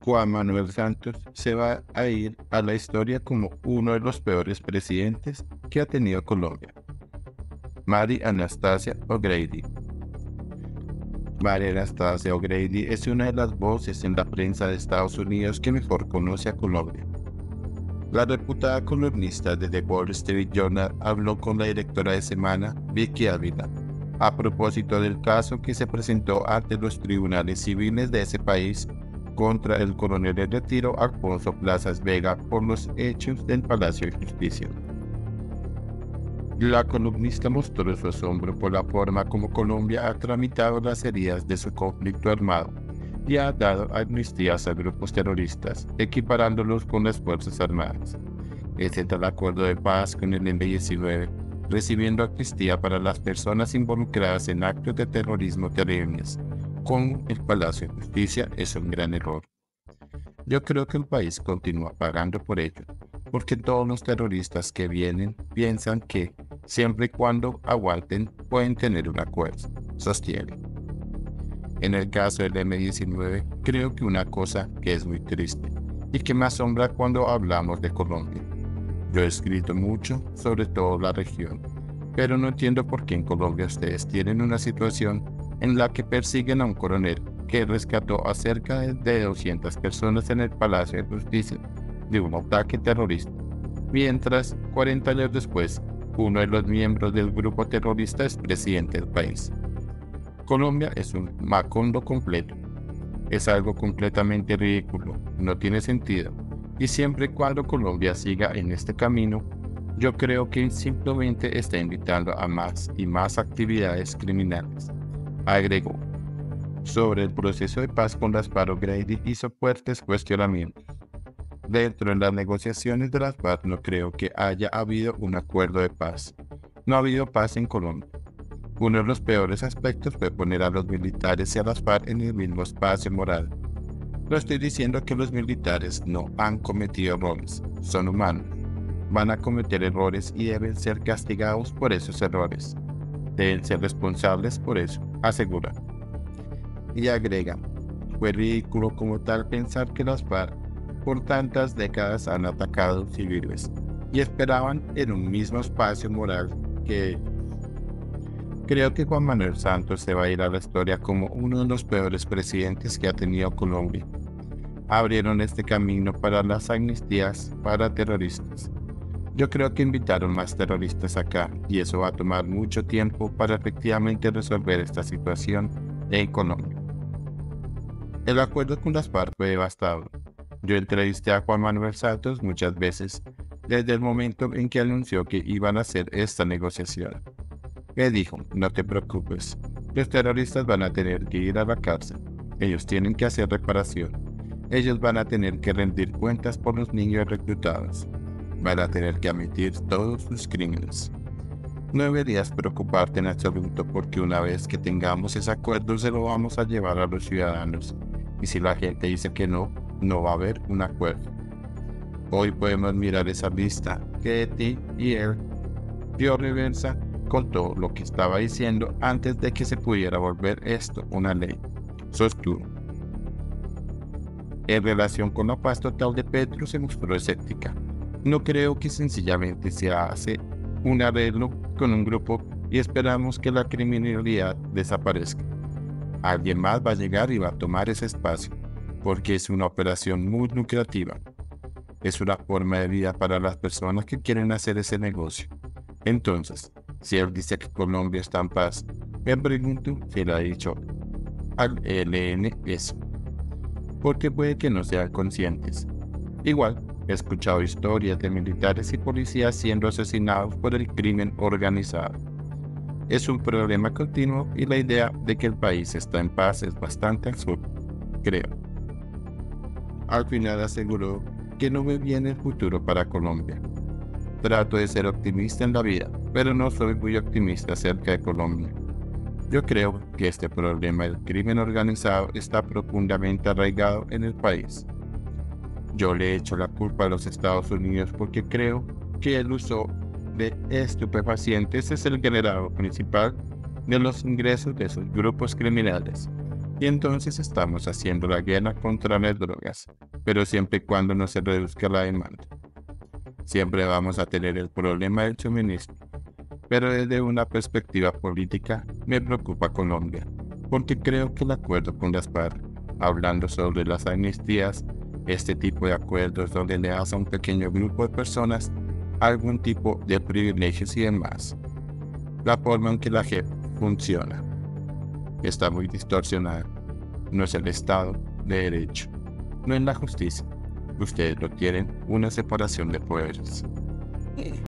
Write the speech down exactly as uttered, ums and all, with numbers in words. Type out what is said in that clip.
Juan Manuel Santos se va a ir a la historia como uno de los peores presidentes que ha tenido Colombia. Mary Anastasia O'Grady. Mary Anastasia O'Grady es una de las voces en la prensa de Estados Unidos que mejor conoce a Colombia. La reputada columnista de The Wall Street Journal habló con la directora de Semana, Vicky Ávila, a propósito del caso que se presentó ante los tribunales civiles de ese país contra el coronel de retiro Alfonso Plazas Vega por los hechos del Palacio de Justicia. La columnista mostró su asombro por la forma como Colombia ha tramitado las heridas de su conflicto armado y ha dado amnistías a grupos terroristas, equiparándolos con las Fuerzas Armadas, etcétera el acuerdo de paz con el eme diecinueve, recibiendo amnistía para las personas involucradas en actos de terrorismo terribles, con el Palacio de Justicia es un gran error. Yo creo que el país continúa pagando por ello, porque todos los terroristas que vienen piensan que, siempre y cuando aguanten, pueden tener un acuerdo, sostiene. En el caso del eme diecinueve, creo que una cosa que es muy triste y que me asombra cuando hablamos de Colombia. Yo he escrito mucho sobre toda la región, pero no entiendo por qué en Colombia ustedes tienen una situación en la que persiguen a un coronel que rescató a cerca de doscientas personas en el Palacio de Justicia de un ataque terrorista, mientras, cuarenta años después, uno de los miembros del grupo terrorista es presidente del país. Colombia es un macondo completo. Es algo completamente ridículo, no tiene sentido, y siempre y cuando Colombia siga en este camino, yo creo que simplemente está invitando a más y más actividades criminales. Agregó. Sobre el proceso de paz con las FARC, O'Grady hizo fuertes cuestionamientos. Dentro de las negociaciones de las FARC no creo que haya habido un acuerdo de paz. No ha habido paz en Colombia. Uno de los peores aspectos fue poner a los militares y a las FARC en el mismo espacio moral. No estoy diciendo que los militares no han cometido errores, son humanos. Van a cometer errores y deben ser castigados por esos errores. Deben ser responsables por eso, asegura. Y agrega, fue ridículo como tal pensar que las FARC por tantas décadas han atacado civiles y esperaban en un mismo espacio moral que ellos. Creo que Juan Manuel Santos se va a ir a la historia como uno de los peores presidentes que ha tenido Colombia. Abrieron este camino para las amnistías para terroristas. Yo creo que invitaron más terroristas acá y eso va a tomar mucho tiempo para efectivamente resolver esta situación en Colombia. El acuerdo con las FARC fue devastador. Yo entrevisté a Juan Manuel Santos muchas veces desde el momento en que anunció que iban a hacer esta negociación. Me dijo, no te preocupes, los terroristas van a tener que ir a la cárcel, ellos tienen que hacer reparación, ellos van a tener que rendir cuentas por los niños reclutados, van a tener que admitir todos sus crímenes. No deberías preocuparte en absoluto porque una vez que tengamos ese acuerdo se lo vamos a llevar a los ciudadanos y si la gente dice que no, no va a haber un acuerdo. Hoy podemos mirar esa lista que de ti y él dio reversa con todo lo que estaba diciendo antes de que se pudiera volver esto una ley, sostuvo. En relación con la paz total de Petro se mostró escéptica. No creo que sencillamente se hace un arreglo con un grupo y esperamos que la criminalidad desaparezca. Alguien más va a llegar y va a tomar ese espacio, porque es una operación muy lucrativa. Es una forma de vida para las personas que quieren hacer ese negocio. Entonces, si él dice que Colombia está en paz, me pregunto si le ha dicho al E L N eso, porque puede que no sean conscientes. Igual, he escuchado historias de militares y policías siendo asesinados por el crimen organizado. Es un problema continuo y la idea de que el país está en paz es bastante absurda, creo. Al final aseguró que no ve bien el futuro para Colombia. Trato de ser optimista en la vida, pero no soy muy optimista acerca de Colombia. Yo creo que este problema del crimen organizado está profundamente arraigado en el país. Yo le echo la culpa a los Estados Unidos porque creo que el uso de estupefacientes es el generador principal de los ingresos de esos grupos criminales. Y entonces estamos haciendo la guerra contra las drogas, pero siempre y cuando no se reduzca la demanda. Siempre vamos a tener el problema del suministro, pero desde una perspectiva política me preocupa Colombia, porque creo que el acuerdo con las FARC, hablando sobre las amnistías, este tipo de acuerdos donde le das a un pequeño grupo de personas algún tipo de privilegios y demás, la forma en que la J E P funciona está muy distorsionada. No es el Estado de Derecho, no es la justicia. Ustedes lo quieren, una separación de poderes.